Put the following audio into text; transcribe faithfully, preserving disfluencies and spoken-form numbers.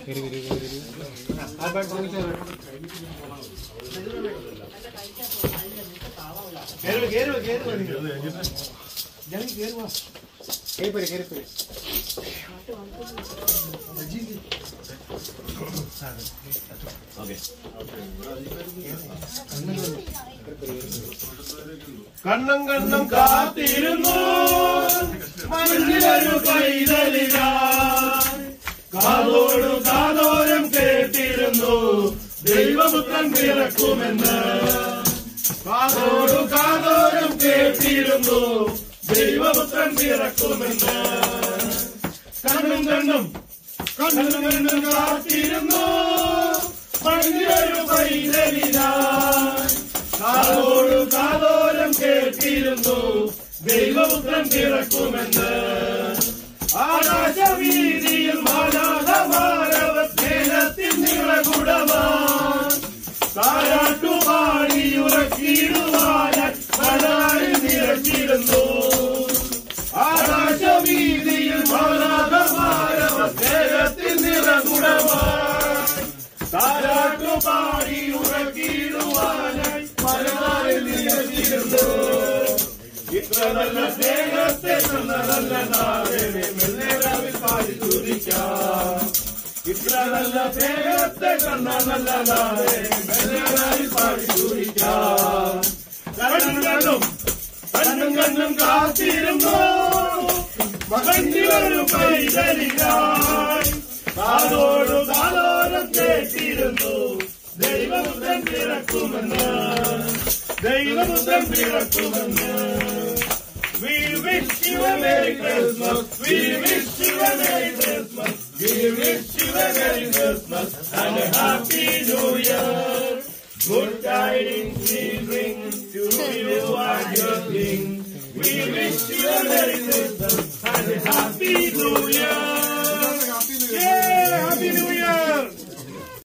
കണ്ണം കണ്ണം കാത്തിരുന്നു മഞ്ഞിലൊരു പൈതലിനാ കാതോടു കാതോരം കേട്ടിരുന്നു ദൈവപുത്രൻ പിറക്കുമെന്ന് കാതോടു കാതോരം കേട്ടിരുന്നു ദൈവപുത്രൻ പിറക്കുമെന്ന് കണ്ണും കണ്ണും കണ്ണും കണ്ണും കാത്തിരുന്നു മഞ്ഞിലൊരു പൈതലിനാ കാതോടു കാതോരം കേട്ടിരുന്നു ദൈവപുത്രൻ പിറക്കുമെന്ന് ആകാശവീതിയിൽ മാലാഖമാരവ സ്നേഹത്തിൽ നിറകുടമാൻ താരാട്ടുപാടി ഉറക്കിടുവാനായി മണാളിൽ നിറച്ചിരുന്നു ആകാശവീതിയിൽ മാലാഖമാരവ സ്നേഹത്തിൽ നിറകുടമാൻ താരാട്ടുപാടി ഉറക്കിടുവാനായി മണാളിൽ നിറച്ചിരുന്നു ഇത്ര നല്ല സ്നേഹത്തെ തന്ന നല്ല നാഥനെ മെല്ലേരാവിൽ പാടി സ്തുതിക്കാം ഇത്ര നല്ല സ്നേഹത്തെ തന്ന നല്ല നാഥനെ മെല്ലേരാവിൽ പാടി സ്തുതിക്കാം കണ്ണും കണ്ണും കണ്ണും കണ്ണും കാത്തിരുന്നു മകന്തിയൊരു പൈതലിനായി കാതോടു കാതോരം കേട്ടിരുന്നു ദൈവപുത്രൻ പിറക്കുമെന്ന് ദൈവപുത്രൻ പിറക്കുമെന്ന് We wish you a Merry Christmas. We wish you a Merry Christmas. We wish you a Merry Christmas and a Happy New Year. Good tidings we bring to you and your King. We wish you a Merry Christmas and a Happy New Year.